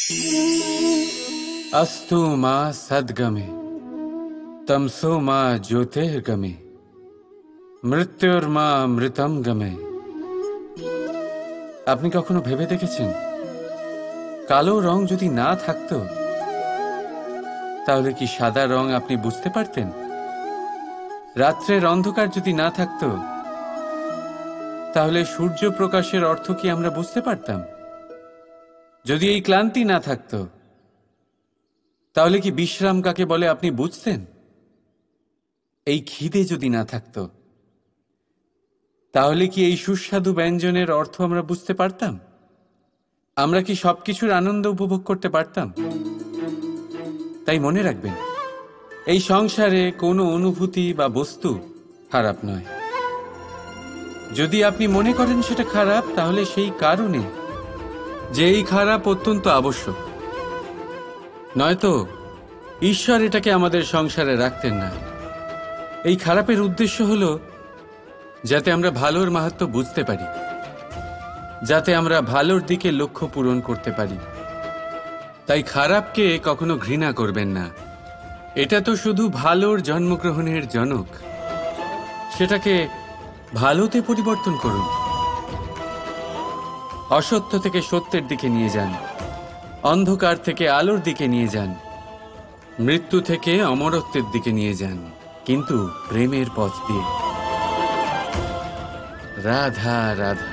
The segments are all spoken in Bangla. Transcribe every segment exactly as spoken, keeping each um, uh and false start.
अस्तु मा सद्गमे तमसो मा ज्योतिर्गमे মৃত্যুর্মা মৃতম গমে। আপনি কখনো ভেবে দেখেছেন কালো রং যদি না থাকতো তাহলে কি সাদা রং আপনি বুঝতে পারতেন? রাত্রের অন্ধকার যদি না থাকতো তাহলে সূর্য প্রকাশের অর্থ কি আমরা বুঝতে পারতাম? যদি এই ক্লান্তি না থাকতো তাহলে কি বিশ্রাম কাকে বলে আপনি বুঝতেন? এই খিদে যদি না থাকতো তাহলে কি এই সুস্বাদু ব্যঞ্জনের অর্থ আমরা বুঝতে পারতাম? আমরা কি সবকিছুর আনন্দ উপভোগ করতে পারতাম? তাই মনে রাখবেন, এই সংসারে কোনো অনুভূতি বা বস্তু খারাপ নয়। যদি আপনি মনে করেন সেটা খারাপ, তাহলে সেই কারণে যে এই খারাপ অত্যন্ত আবশ্যক, নয়তো ঈশ্বর এটাকে আমাদের সংসারে রাখতেন না। এই খারাপের উদ্দেশ্য হলো যাতে আমরা ভালোর মাহাত্ম্য বুঝতে পারি, যাতে আমরা ভালোর দিকে লক্ষ্য পূরণ করতে পারি। তাই খারাপকে কখনো ঘৃণা করবেন না। এটা তো শুধু ভালোর জন্মগ্রহণের জনক, সেটাকে ভালোতে পরিবর্তন করুন। অসত্য থেকে সত্যের দিকে নিয়ে যান, অন্ধকার থেকে আলোর দিকে নিয়ে যান, মৃত্যু থেকে অমরত্বের দিকে নিয়ে যান, কিন্তু প্রেমের পথ দিয়ে। রাধা রাধা।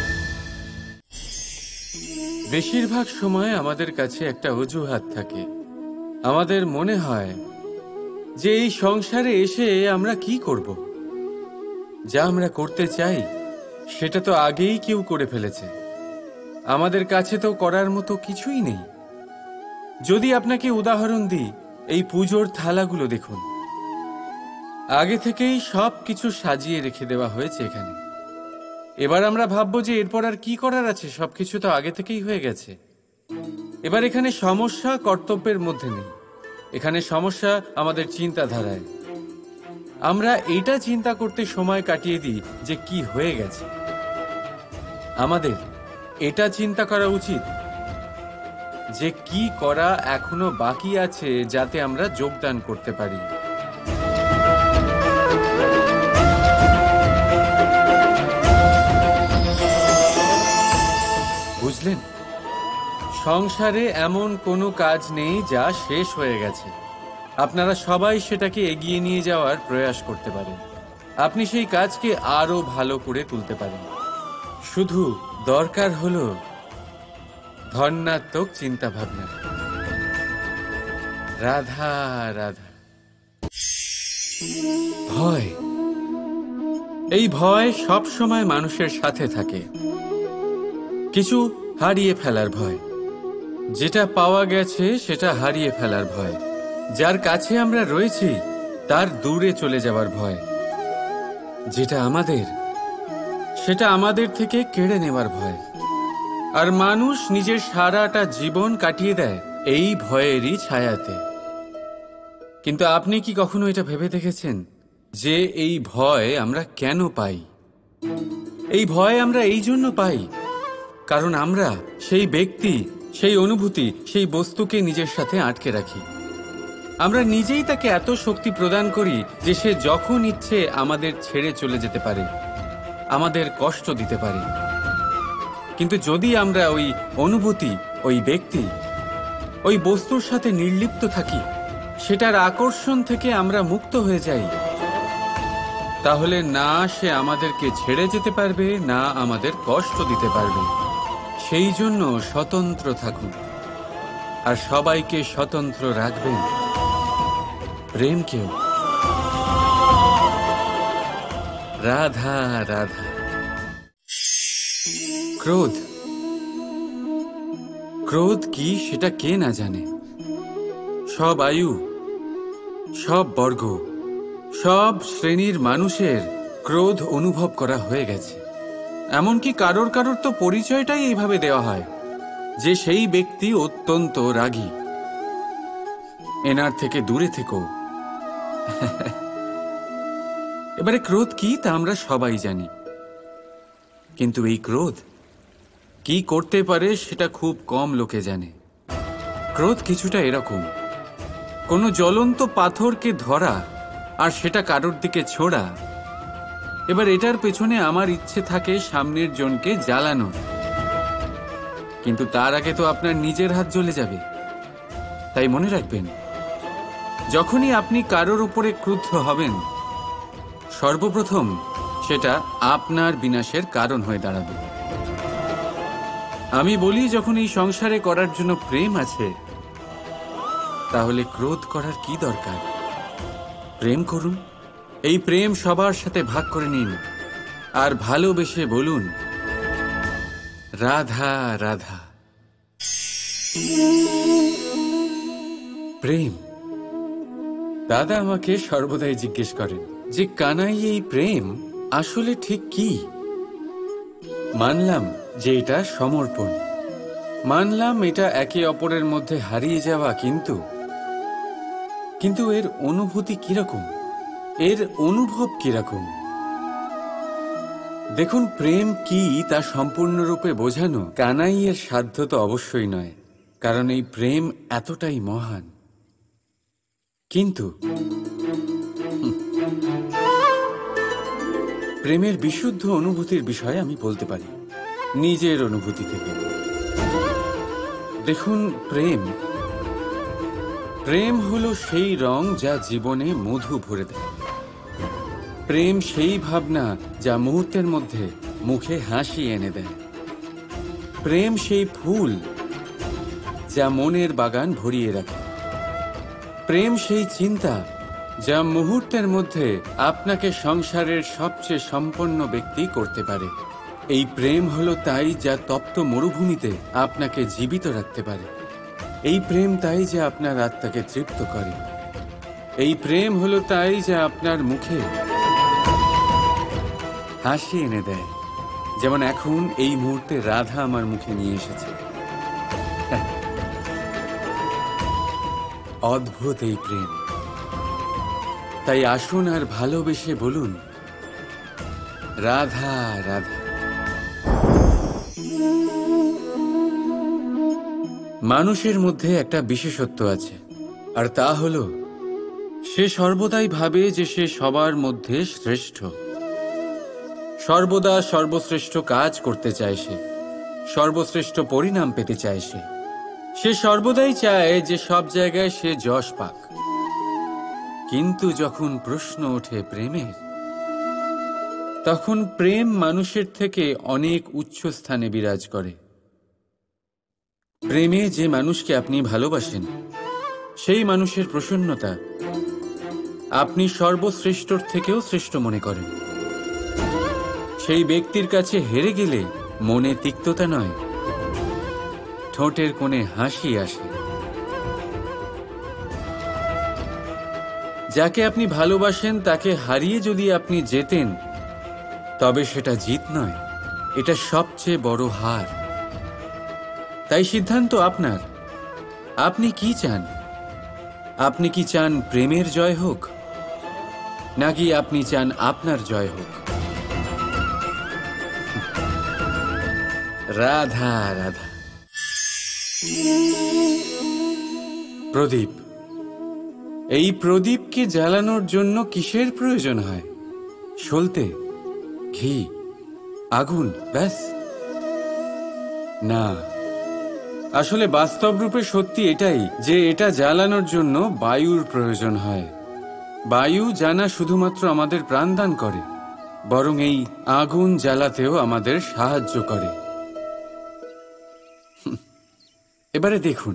বেশিরভাগ সময় আমাদের কাছে একটা অজুহাত থাকে। আমাদের মনে হয় যে এই সংসারে এসে আমরা কি করব? যা আমরা করতে চাই সেটা তো আগেই কেউ করে ফেলেছে। আমাদের কাছে তো করার মতো কিছুই নেই। যদি আপনাকে উদাহরণ দিই, এই পুজোর থালাগুলো দেখুন, আগে থেকেই সব কিছু সাজিয়ে রেখে দেওয়া হয়েছে এখানে। এবার আমরা ভাববো যে এরপর আর কি করার আছে, সবকিছু তো আগে থেকেই হয়ে গেছে। এবার এখানে সমস্যা কর্তব্যের মধ্যে নেই, এখানে সমস্যা আমাদের চিন্তাধারায়। আমরা এটা চিন্তা করতে সময় কাটিয়ে দিই যে কি হয়ে গেছে। আমাদের এটা চিন্তা করা উচিত যে কি করা এখনো বাকি আছে, যাতে আমরা যোগদান করতে পারি। বুঝলেন, সংসারে এমন কোনো কাজ নেই যা শেষ হয়ে গেছে। আপনারা সবাই সেটাকে এগিয়ে নিয়ে যাওয়ার প্রয়াস করতে পারেন। আপনি সেই কাজকে আরো ভালো করে তুলতে পারেন। শুধু দরকার হলো ধন্যাত্মক চিন্তা ভাবনা। রাধা রাধা। ভয়, এই ভয় সব সময় মানুষের সাথে থাকে। কিছু হারিয়ে ফেলার ভয়, যেটা পাওয়া গেছে সেটা হারিয়ে ফেলার ভয়, যার কাছে আমরা রয়েছি তার দূরে চলে যাওয়ার ভয়, যেটা আমাদের সেটা আমাদের থেকে কেড়ে নেওয়ার ভয়। আর মানুষ নিজের সারাটা জীবন কাটিয়ে দেয় এই ভয়েরই ছায়াতে। কিন্তু আপনি কি কখনো এটা ভেবে দেখেছেন যে এই ভয় আমরা কেন পাই? এই ভয় আমরা এই জন্য পাই কারণ আমরা সেই ব্যক্তি, সেই অনুভূতি, সেই বস্তুকে নিজের সাথে আটকে রাখি। আমরা নিজেই তাকে এত শক্তি প্রদান করি যে সে যখন ইচ্ছে আমাদের ছেড়ে চলে যেতে পারে, আমাদের কষ্ট দিতে পারে। কিন্তু যদি আমরা ওই অনুভূতি, ওই ব্যক্তি, ওই বস্তুর সাথে নির্লিপ্ত থাকি, সেটার আকর্ষণ থেকে আমরা মুক্ত হয়ে যাই, তাহলে না সে আমাদেরকে ছেড়ে যেতে পারবে, না আমাদের কষ্ট দিতে পারবে। সেই জন্য স্বতন্ত্র থাকুন, আর সবাইকে স্বতন্ত্র রাখবেন, প্রেমকেও। রাধা রাধা। ক্রোধ, ক্রোধ কি সেটা কে না জানে? সব আয়ু, সব বর্গ, সব শ্রেণীর মানুষের ক্রোধ অনুভব করা হয়ে গেছে। এমনকি কারোর কারোর তো পরিচয়টাই এইভাবে দেওয়া হয় যে সেই ব্যক্তি অত্যন্ত রাগী, এনার থেকে দূরে থেকো। এবারে ক্রোধ কি তা আমরা সবাই জানি, কিন্তু এই ক্রোধ কি করতে পারে সেটা খুব কম লোকে জানে। ক্রোধ কিছুটা এরকম, কোনো জ্বলন্ত পাথরকে ধরা আর সেটা কারোর দিকে ছোড়া। এবার এটার পেছনে আমার ইচ্ছে থাকে সামনের জনকে জ্বালানো, কিন্তু তার আগে তো আপনার নিজের হাত জ্বলে যাবে। তাই মনে রাখবেন, যখনই আপনি কারোর উপরে ক্রুদ্ধ হবেন, সর্বপ্রথম সেটা আপনার বিনাশের কারণ হয়ে দাঁড়াবে। আমি বলি, যখন এই সংসারে করার জন্য প্রেম আছে, তাহলে ক্রোধ করার কি দরকার? প্রেম করুন। এই প্রেম সবার সাথে ভাগ করে নিন আর ভালোবেসে বলুন, রাধা রাধা। প্রেম। দাদা আমাকে সর্বদাই জিজ্ঞেস করেন যে, কানাই, এই প্রেম আসলে ঠিক কি? মানলাম যে এটা সমর্পণ, মানলাম এটা একে অপরের মধ্যে হারিয়ে যাওয়া, কিন্তু কিন্তু এর অনুভূতি কিরকম, এর অনুভব কিরকম? দেখুন, প্রেম কি তা সম্পূর্ণরূপে বোঝানো কানাইয়ের সাধ্য তো অবশ্যই নয়, কারণ এই প্রেম এতটাই মহান। কিন্তু প্রেমের বিশুদ্ধ অনুভূতির বিষয়ে আমি বলতে পারি নিজের অনুভূতি থেকে। দেখুন, প্রেম প্রেম হলো সেই রং যা জীবনে মধু ভরে দেয়। প্রেম সেই ভাবনা যা মুহূর্তের মধ্যে মুখে হাসি এনে দেয়। প্রেম সেই ফুল যা মনের বাগান ভরিয়ে রাখে। প্রেম সেই চিন্তা যা মুহূর্তের মধ্যে আপনাকে সংসারের সবচেয়ে সম্পন্ন ব্যক্তি করতে পারে। এই প্রেম হলো তাই যা তপ্ত মরুভূমিতে আপনাকে জীবিত রাখতে পারে। এই প্রেম তাই যা আপনার আত্মাকে তৃপ্ত করে। এই প্রেম হলো তাই যা আপনার মুখে হাসি এনে দেয়, যেমন এখন এই মুহূর্তে রাধা আমার মুখে নিয়ে এসেছে। অদ্ভুত এই প্রেম। তাই আসুন আর ভালোবেসে বলুন, রাধা রাধা। মানুষের মধ্যে একটা বিশেষত্ব আছে, আর তা হলো সে সর্বদাই ভাবে যে সে সবার মধ্যে শ্রেষ্ঠ। সর্বদা সর্বশ্রেষ্ঠ কাজ করতে চায় সে, সর্বশ্রেষ্ঠ পরিণাম পেতে চায় সে। সে সর্বদাই চায় যে সব জায়গায় সে যশ পাক। কিন্তু যখন প্রশ্ন ওঠে প্রেমের, তখন প্রেম মানুষের থেকে অনেক উচ্চ স্থানে বিরাজ করে। প্রেমে যে মানুষকে আপনি ভালোবাসেন, সেই মানুষের প্রসন্নতা আপনি সর্বশ্রেষ্ঠর থেকেও শ্রেষ্ঠ মনে করেন। সেই ব্যক্তির কাছে হেরে গেলে মনে তিক্ততা নয়, ঠোঁটের কোণে হাসি আসে। যাকে আপনি ভালোবাসেন তাকে হারিয়ে যদি আপনি জেতেন, তবে সেটা জিত নয়, এটা সবচেয়ে বড় হার। তাই সিদ্ধান্ত আপনার। আপনি কি চান? আপনি কি চান প্রেমের জয় হোক, নাকি আপনি চান আপনার জয় হোক? রাধা রাধা। প্রদীপ। এই প্রদীপকে জ্বালানোর জন্য কিসের প্রয়োজন হয়? সলতে, ঘি, আগুন, ব্যাস? না, আসলে বাস্তব রূপে সত্যি এটাই যে এটা জ্বালানোর জন্য বায়ুর প্রয়োজন হয়। বায়ু জানা শুধুমাত্র আমাদের প্রাণদান করে, বরং এই আগুন জ্বালাতেও আমাদের সাহায্য করে। এবারে দেখুন,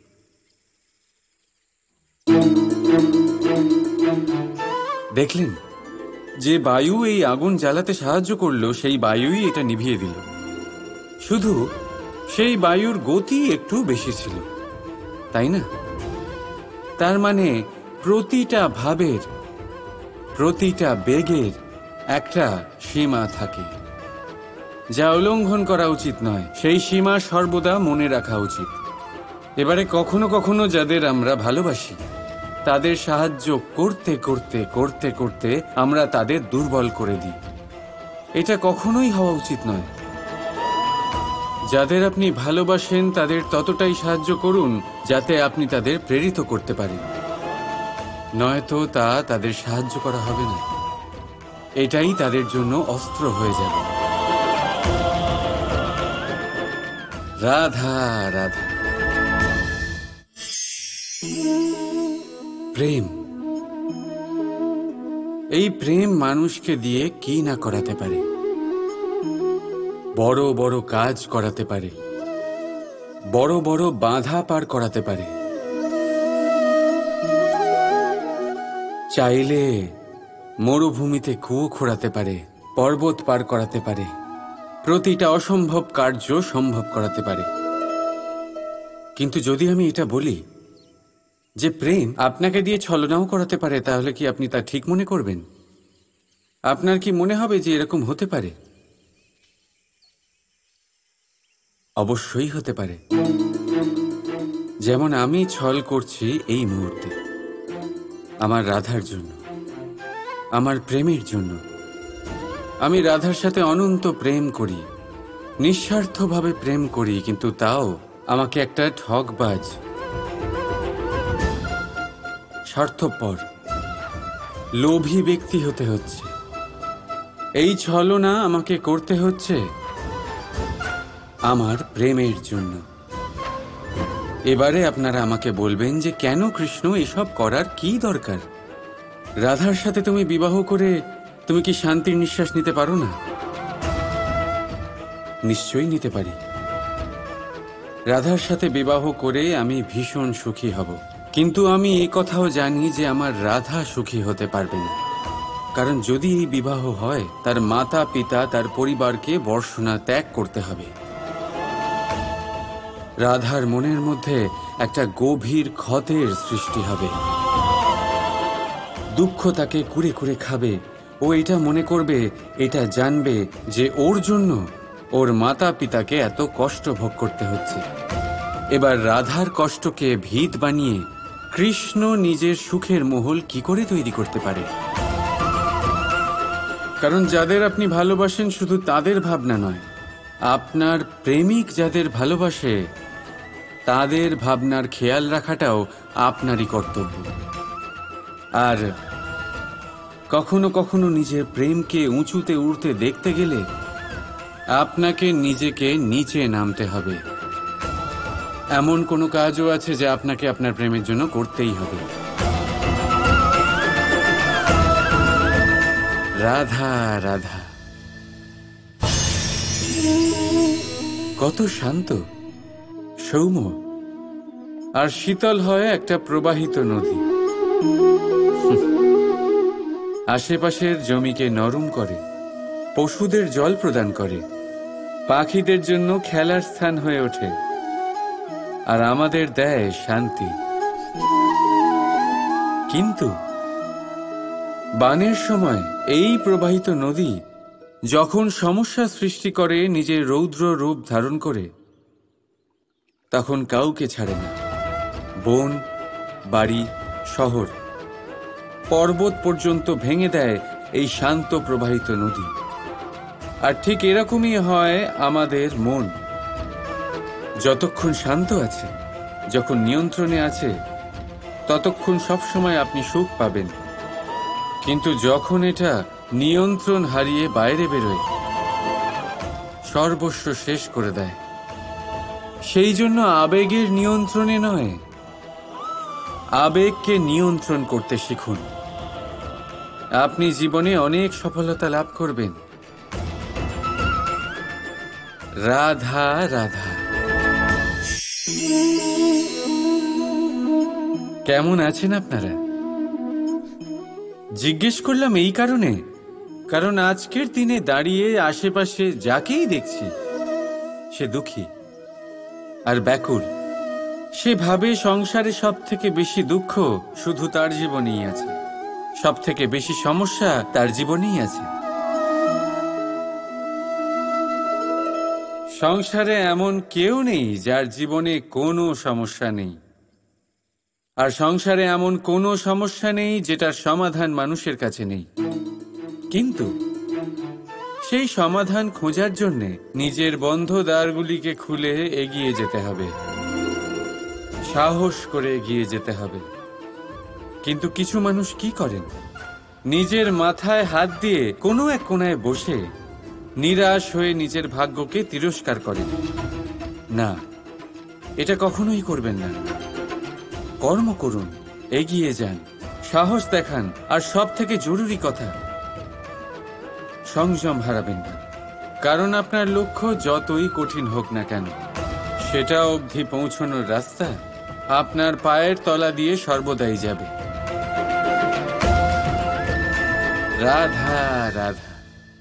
দেখলেন যে বায়ু এই আগুন জ্বালাতে সাহায্য করলো, সেই বায়ুই এটা নিভিয়ে দিল। শুধু সেই বায়ুর গতি একটু বেশি ছিল, তাই না? তার মানে প্রতিটা ভাবের, প্রতিটা বেগের একটা সীমা থাকে, যা উল্লঙ্ঘন করা উচিত নয়। সেই সীমা সর্বদা মনে রাখা উচিত। এবারে কখনো কখনো যাদের আমরা ভালোবাসি, তাদের সাহায্য করতে করতে করতে করতে আমরা তাদের দুর্বল করে দিই। এটা কখনোই হওয়া উচিত নয়। যাদের আপনি ভালোবাসেন তাদের ততটাই সাহায্য করুন যাতে আপনি তাদের প্রেরিত করতে পারেন, নয়তো তা তাদের সাহায্য করা হবে না। এটাই তাদের জন্য অস্ত্র হয়ে যাবে। রাধা রাধা। প্রেম, এই প্রেম মানুষকে দিয়ে কি না করাতে পারে। বড় বড় কাজ করাতে পারে, বড় বড় বাধা পার করাতে পারে। চাইলে মরুভূমিতে কুয়ো খোঁড়াতে পারে, পর্বত পার করাতে পারে, প্রতিটা অসম্ভব কার্য সম্ভব করাতে পারে। কিন্তু যদি আমি এটা বলি যে প্রেম আপনাকে দিয়ে ছলনাও করাতে পারে, তাহলে কি আপনি তা ঠিক মনে করবেন? আপনার কি মনে হবে যে এরকম হতে পারে? অবশ্যই হতে পারে। যেমন আমি ছল করছি এই মুহূর্তে আমার রাধার জন্য, আমার প্রেমের জন্য। আমি রাধার সাথে অনন্ত প্রেম করি, নিঃস্বার্থভাবে প্রেম করি, কিন্তু তাও আমাকে একটা ঠকবাজ, স্বার্থপর, লোভী ব্যক্তি হতে হচ্ছে। এই ছলনা আমাকে করতে হচ্ছে আমার প্রেমের জন্য। এবারে আপনারা আমাকে বলবেন যে কেন কৃষ্ণ এসব করার কি দরকার? রাধার সাথে তুমি বিবাহ করে তুমি কি শান্তির নিঃশ্বাস নিতে পারো না? নিশ্চয়ই নিতে পারি। রাধার সাথে বিবাহ করে আমি ভীষণ সুখী হব, কিন্তু আমি এই কথাও জানি যে আমার রাধা সুখী হতে পারবে না। কারণ যদি এই বিবাহ হয়, তার মাতা পিতা তার পরিবারকে বর্ষণা ত্যাগ করতে হবে। রাধার মনের মধ্যে একটা গভীর ক্ষতের সৃষ্টি হবে। দুঃখ তাকে কুরে কুরে খাবে। ও এটা মনে করবে, এটা জানবে যে ওর জন্য ওর মাতা পিতাকে এত কষ্ট ভোগ করতে হচ্ছে। এবার রাধার কষ্টকে ভিত বানিয়ে কৃষ্ণ নিজের সুখের মহল কি করে তৈরি করতে পারে? কারণ যাদের আপনি ভালোবাসেন শুধু তাদের ভাবনা নয়, আপনার প্রেমিক যাদের ভালোবাসে তাদের ভাবনার খেয়াল রাখাটাও আপনারই কর্তব্য। আর কখনো কখনো নিজের প্রেমকে উঁচুতে উঠতে দেখতে গেলে আপনাকে নিজেকে নিচে নামতে হবে। এমন কোনো কাজও আছে যা আপনাকে আপনার প্রেমের জন্য করতেই হবে। রাধা রাধা। কত শান্ত, সৌম্য আর শীতল হয় একটা প্রবাহিত নদী। আশেপাশের জমিকে নরম করে, পশুদের জল প্রদান করে, পাখিদের জন্য খেলার স্থান হয়ে ওঠে, আর আমাদের দেয় শান্তি। কিন্তু বানের সময় এই প্রবাহিত নদী যখন সমস্যা সৃষ্টি করে, নিজের রৌদ্র রূপ ধারণ করে, তখন কাউকে ছাড়ে না। বন, বাড়ি, শহর, পর্বত পর্যন্ত ভেঙে দেয় এই শান্ত প্রবাহিত নদী। আর ঠিক এরকমই হয় আমাদের মন। যতক্ষণ শান্ত আছে, যখন নিয়ন্ত্রণে আছে, ততক্ষণ সবসময় আপনি সুখ পাবেন। কিন্তু যখন এটা নিয়ন্ত্রণ হারিয়ে বাইরে বেরোয়, সর্বস্ব শেষ করে দেয়। সেই জন্য আবেগের নিয়ন্ত্রণে নয়, আবেগকে নিয়ন্ত্রণ করতে শিখুন। আপনি জীবনে অনেক সফলতা লাভ করবেন। রাধা রাধা। কেমন আছেন আপনারা? জিজ্ঞেস করলাম এই কারণে, কারণ আজকের দিনে দাঁড়িয়ে আশেপাশে যাকেই দেখছি সে দুঃখী আর ব্যাকুল। সে ভাবে সংসারে সব থেকে বেশি দুঃখ শুধু তার জীবনেই আছে, সব থেকে বেশি সমস্যা তার জীবনেই আছে। সংসারে এমন কেউ নেই যার জীবনে কোনো সমস্যা নেই, আর সংসারে এমন কোনো সমস্যা নেই যেটার সমাধান মানুষের কাছে নেই। কিন্তু সেই সমাধান খোঁজার জন্য নিজের বন্ধ দ্বারগুলিকে খুলে এগিয়ে যেতে হবে, সাহস করে এগিয়ে যেতে হবে। কিন্তু কিছু মানুষ কি করেন, নিজের মাথায় হাত দিয়ে কোনো এক কোণায় বসে নিরাশ হয়ে নিজের ভাগ্যকে তিরস্কার করেন। না, এটা কখনোই করবেন না। কর্ম করুন, এগিয়ে যান, সাহস দেখান, আর সব থেকে জরুরি কথা, সংযম হারাবেন না। কারণ আপনার লক্ষ্য যতই কঠিন হোক না কেন, সেটা অবধি পৌঁছানোর রাস্তা আপনার পায়ের তলা দিয়ে সর্বদাই যাবে। রাধা রাধা।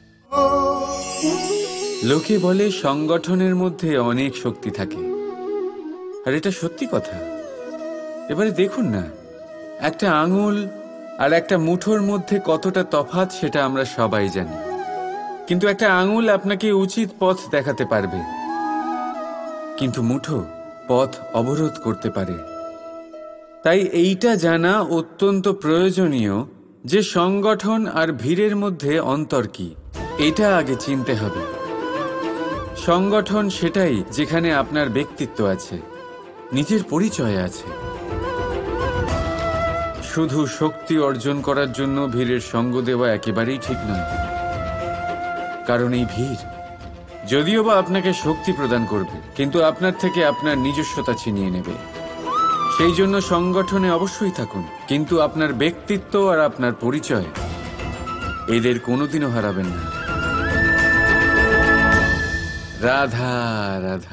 লোকে বলে সংগঠনের মধ্যে অনেক শক্তি থাকে, আর এটা সত্যি কথা। এবারে দেখুন না, একটা আঙুল আর একটা মুঠোর মধ্যে কতটা তফাৎ সেটা আমরা সবাই জানি। কিন্তু একটা আঙুল আপনাকে উচিত পথ দেখাতে পারবে, কিন্তু মুঠো পথ অবরোধ করতে পারে। তাই এইটা জানা অত্যন্ত প্রয়োজনীয় যে সংগঠন আর ভিড়ের মধ্যে অন্তর কি, এটা আগে চিনতে হবে। সংগঠন সেটাই যেখানে আপনার ব্যক্তিত্ব আছে, নিজের পরিচয় আছে। শুধু শক্তি অর্জন করার জন্য ভিড়ের সঙ্গ দেওয়া একেবারেই ঠিক নয়। কারণ এই ভিড় যদিও বা আপনাকে শক্তি প্রদান করবে, কিন্তু আপনার থেকে আপনার নিজস্বতা ছিনিয়ে নেবে। সেই জন্য সংগঠনে অবশ্যই থাকুন, কিন্তু আপনার ব্যক্তিত্ব আর আপনার পরিচয় এদের কোনোদিনও হারাবেন না। রাধা রাধা।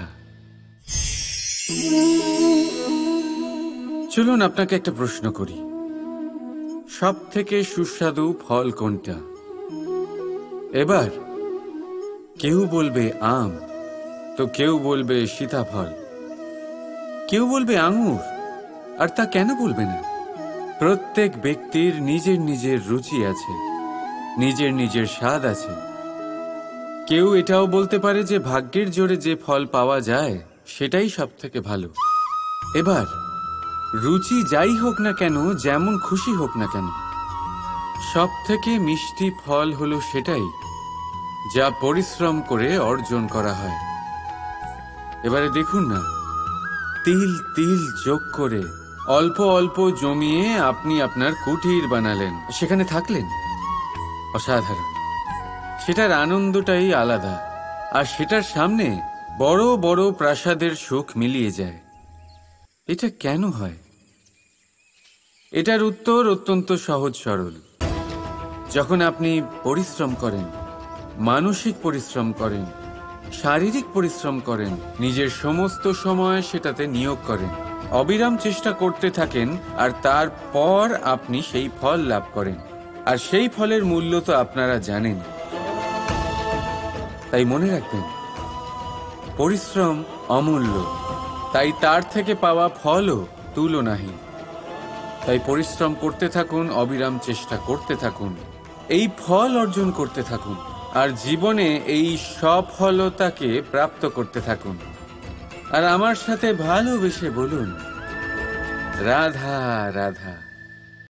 চলুন আপনাকে একটা প্রশ্ন করি, সব থেকে সুস্বাদু ফল কোনটা? এবার কেউ বলবে আম, তো কেউ বলবে সীতাফল, কেউ বলবে আঙুর। আর তা কেন বলবে না? প্রত্যেক ব্যক্তির নিজের নিজের রুচি আছে, নিজের নিজের স্বাদ আছে। কেউ এটাও বলতে পারে যে ভাগ্যের জোরে যে ফল পাওয়া যায় সেটাই সব থেকে ভালো। এবার রুচি যাই হোক না কেন, যেমন খুশি হোক না কেন, সব থেকে মিষ্টি ফল হলো সেটাই যা পরিশ্রম করে অর্জন করা হয়। এবারে দেখুন না, তিল তিল যোগ করে অল্প অল্প জমিয়ে আপনি আপনার কুটির বানালেন, সেখানে থাকলেন, অসাধারণ। সেটার আনন্দটাই আলাদা, আর সেটার সামনে বড় বড় প্রাসাদের সুখ মিলিয়ে যায়। এটা কেন হয়? এটার উত্তর অত্যন্ত সহজ সরল। যখন আপনি পরিশ্রম করেন, মানসিক পরিশ্রম করেন, শারীরিক পরিশ্রম করেন, নিজের সমস্ত সময় সেটাতে নিয়োগ করেন, অবিরাম চেষ্টা করতে থাকেন, আর তারপর আপনি সেই ফল লাভ করেন। আর সেই ফলের মূল্য তো আপনারা জানেন। তাই মনে রাখবেন, পরিশ্রম অমূল্য, তাই তার থেকে পাওয়া ফলও তুলনাহীন। তাই পরিশ্রম করতে থাকুন, অবিরাম চেষ্টা করতে থাকুন, এই ফল অর্জন করতে থাকুন, আর জীবনে এই সফলতাকে প্রাপ্ত করতে থাকুন। আর আমার সাথে ভালোবেসে বলুন, রাধা রাধা।